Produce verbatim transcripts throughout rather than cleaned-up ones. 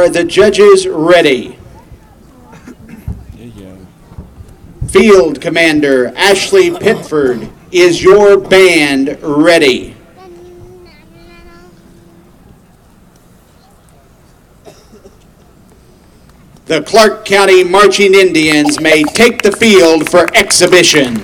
Are the judges ready? Yeah, yeah. Field Commander Ashley Pitford, is your band ready? The Clark County Marching Indians may take the field for exhibition.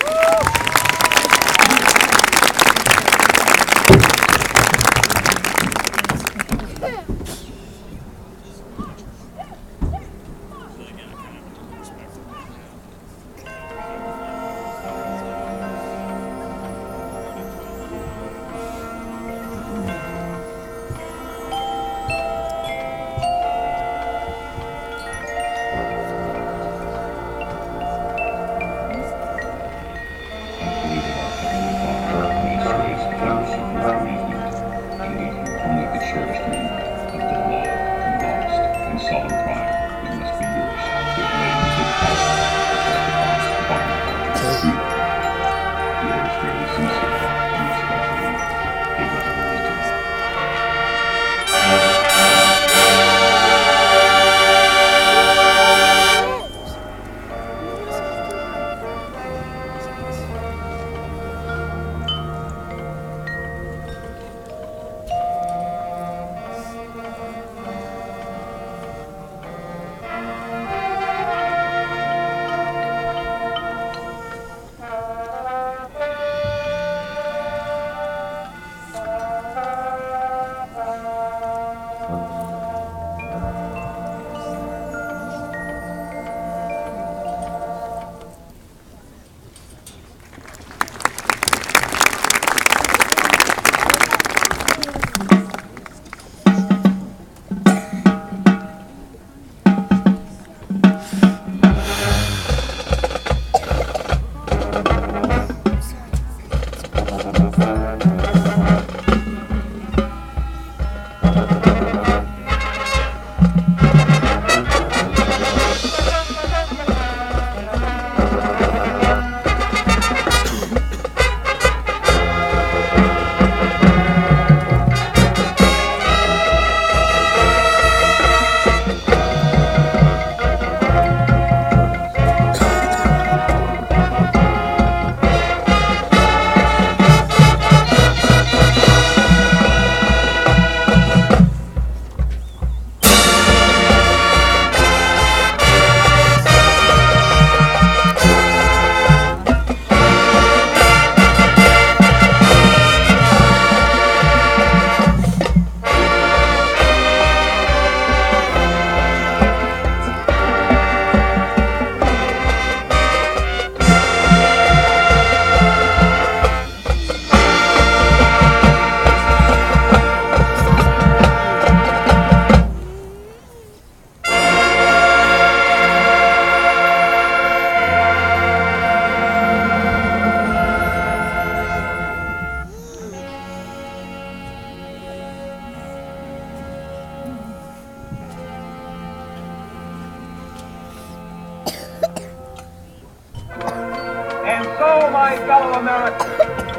my fellow Americans,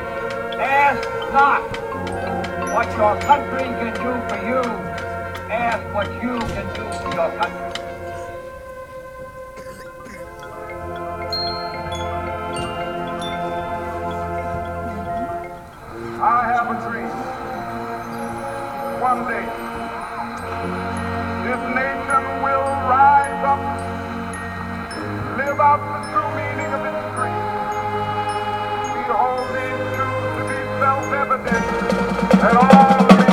ask not what your country can do for you, ask what you can do for your country. I have a dream. One day, this nation will rise up, live out the true meaning of its creed. We hold these truths to be self-evident that all men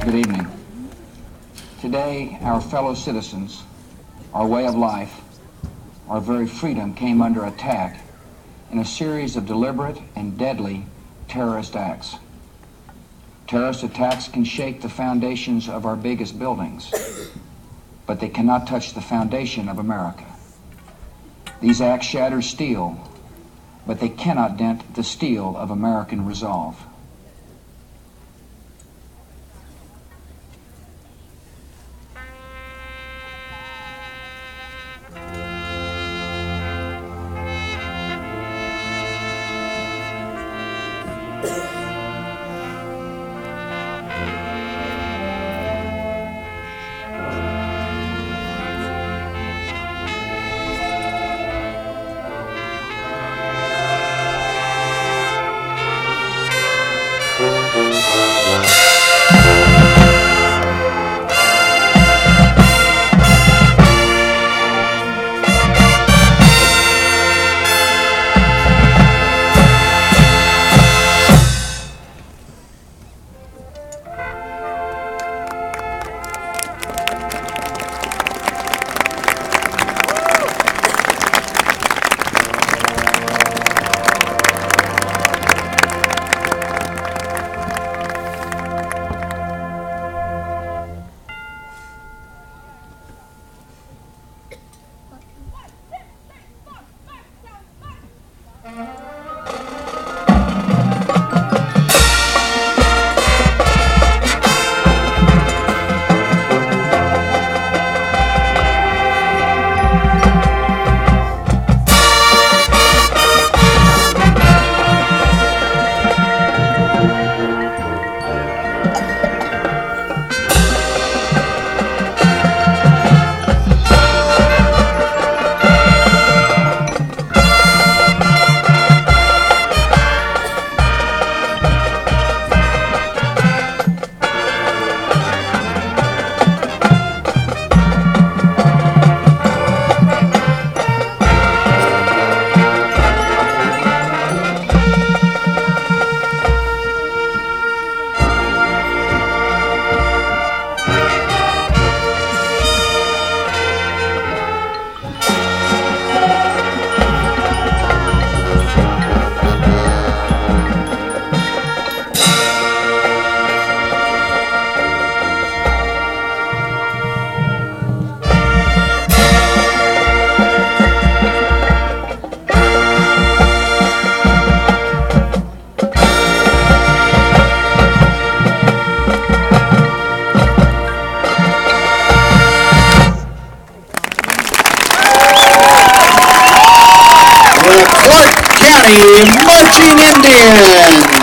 Good evening. Today, our fellow citizens, our way of life, our very freedom came under attack in a series of deliberate and deadly terrorist acts. Terrorist attacks can shake the foundations of our biggest buildings, but they cannot touch the foundation of America. These acts shatter steel, but they cannot dent the steel of American resolve. Marching Indians.